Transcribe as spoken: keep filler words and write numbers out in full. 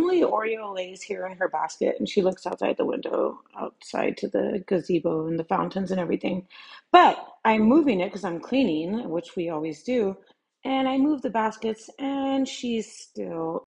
only Oreo lays here in her basket, and she looks outside the window, outside to the gazebo and the fountains and everything. But I'm moving it because I'm cleaning, which we always do. And I move the baskets, and she's still